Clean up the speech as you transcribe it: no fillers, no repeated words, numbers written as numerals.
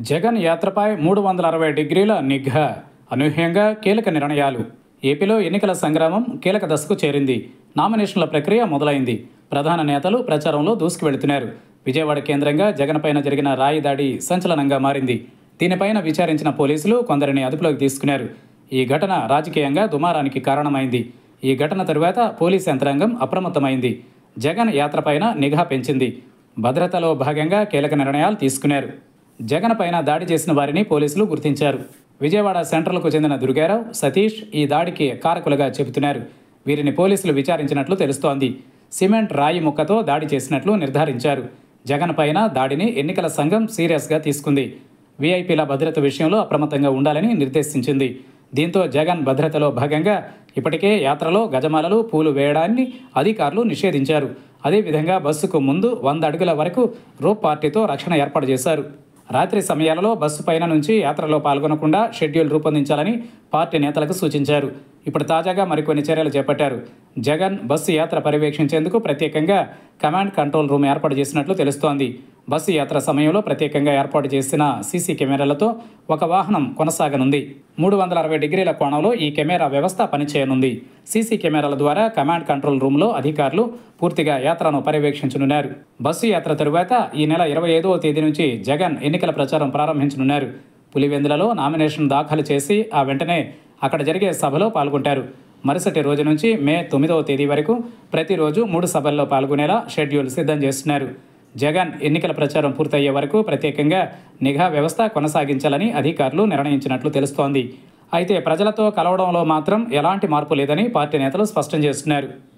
జగన్ యాత్రపై 360 డిగ్రీల నిఘా. అనూహ్యంగా కీలక నిర్ణయాలు. ఏపీలో ఎన్నికల సంగ్రామం కీలక దశకు చేరింది. నామినేషన్ల ప్రక్రియ మొదలైంది. ప్రధాన నేతలు ప్రచారంలో దూసుకువెళుతున్నారు. విజయవాడ కేంద్రంగా జగన్ పైన జరిగిన రాయి దాడి సంచలనంగా మారింది. దీనిపైన విచారించిన పోలీసులు కొందరిని అదుపులోకి తీసుకున్నారు. ఈ ఘటన రాజకీయంగా దుమారానికి కారణమైంది. ఈ ఘటన తరువాత పోలీస్ యంత్రాంగం అప్రమత్తమైంది. జగన్ యాత్రపైన నిఘా పెంచింది. భద్రతలో భాగంగా కీలక నిర్ణయాలు తీసుకున్నారు. జగన్ పైన దాడి చేసిన వారిని పోలీసులు గుర్తించారు. విజయవాడ సెంట్రల్కు చెందిన దుర్గారావు, సతీష్ ఈ దాడికి కారకులుగా చెబుతున్నారు. వీరిని పోలీసులు విచారించినట్లు తెలుస్తోంది. సిమెంట్ రాయి ముక్కతో దాడి చేసినట్లు నిర్ధారించారు. జగన్ పైన దాడిని ఎన్నికల సంఘం సీరియస్గా తీసుకుంది. వీఐపీల భద్రత విషయంలో అప్రమత్తంగా ఉండాలని నిర్దేశించింది. దీంతో జగన్ భద్రతలో భాగంగా ఇప్పటికే యాత్రలో గజమాలలు, పూలు వేయడాన్ని అధికారులు నిషేధించారు. అదేవిధంగా బస్సుకు ముందు 100 అడుగుల వరకు రోప్ పార్టీతో రక్షణ ఏర్పాటు చేశారు. రాత్రి సమయాలలో బస్సు పైన నుంచి యాత్రలో పాల్గొనకుండా షెడ్యూల్ రూపొందించాలని పార్టీ నేతలకు సూచించారు. ఇప్పుడు తాజాగా మరికొన్ని చర్యలు చేపట్టారు. జగన్ బస్సు యాత్ర పర్యవేక్షించేందుకు ప్రత్యేకంగా కమాండ్ కంట్రోల్ రూమ్ ఏర్పాటు చేసినట్లు తెలుస్తోంది. బస్సు యాత్ర సమయంలో ప్రత్యేకంగా ఏర్పాటు చేసిన సీసీ కెమెరాలతో ఒక వాహనం కొనసాగనుంది. 360 డిగ్రీల కోణంలో ఈ కెమెరా వ్యవస్థ పనిచేయనుంది. సీసీ కెమెరాల ద్వారా కమాండ్ కంట్రోల్ రూమ్లో అధికారులు పూర్తిగా యాత్రను పర్యవేక్షించనున్నారు. బస్సు యాత్ర తరువాత ఈ నెల 25వ తేదీ నుంచి జగన్ ఎన్నికల ప్రచారం ప్రారంభించనున్నారు. పులివెందులలో నామినేషన్ దాఖలు చేసి ఆ వెంటనే అక్కడ జరిగే సభలో పాల్గొంటారు. మరుసటి రోజు నుంచి మే 9వ తేదీ వరకు ప్రతిరోజు 3 సభల్లో పాల్గొనేలా షెడ్యూల్ సిద్ధం చేస్తున్నారు. జగన్ ఎన్నికల ప్రచారం పూర్తయ్యే వరకు ప్రత్యేకంగా నిఘా వ్యవస్థ కొనసాగించాలని అధికారులు నిర్ణయించినట్లు తెలుస్తోంది. అయితే ప్రజలతో కలవడంలో మాత్రం ఎలాంటి మార్పు లేదని పార్టీ నేతలు స్పష్టం చేస్తున్నారు.